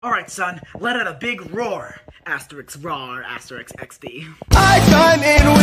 Alright, son, let out a big roar. Asterisk Rawr, asterisk XD. I chime in